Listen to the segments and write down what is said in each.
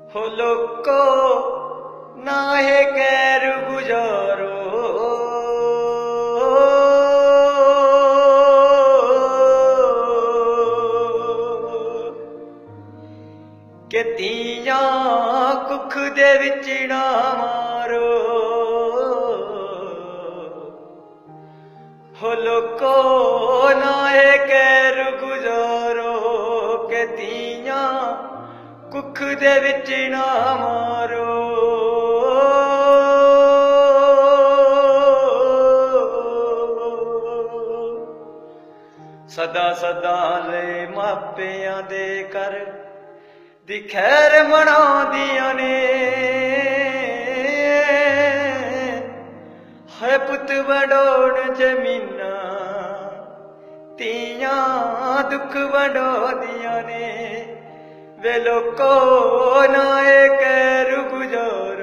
हो लोको नाहे कैर गुजारो के तियां कुख दे विच ना मारो। हो लोको नाहे कैर गुजारो के तियां कुख दे विच ना मारो। सदा सदा ले मापियां दे कर दी खैर मनाउंदियां ने। है पुत वंडोण जमीना तियां दुख वंडोदियां ने। वे लोको नाए कैर गुजारो।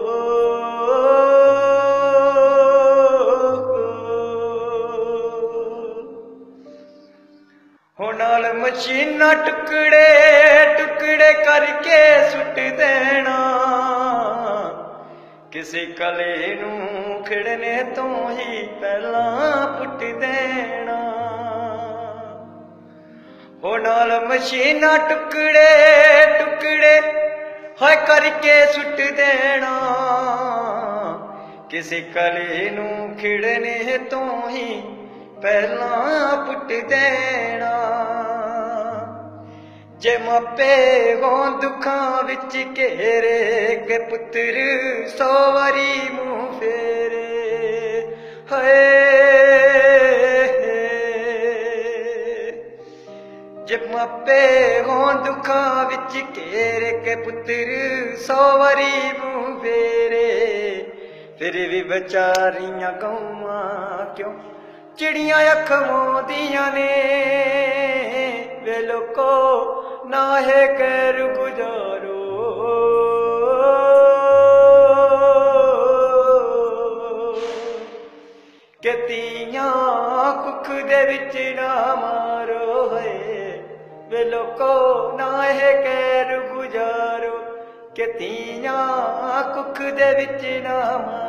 हो नाल मशीना टुकड़े टुकड़े करके सुट देना। किसी कले नू खिड़ने तो ही पहला पुट देना। हो नाल मशीना टुकड़े टुकड़े है करके सुट देना। किसी कले नू खिड़ने तो ही पहला पुट देना। जे मापे हों दुखां विच घेरे के पुत्र 100 वारी मुंह फेरे। हाय जे मापे हों दुखां विच घेरे के पुत्र 100 वारी मुंह फेरे। फिर भी बेचारियां गौवां क्यों चिड़ियां अखमोंदियां ने। वे लोको नाहे कैर गुजारो। के तियां कुख दे विच ना मारो है। वे लोको नाहे कैर गुजारो के तियां कुख दे विच ना मारो।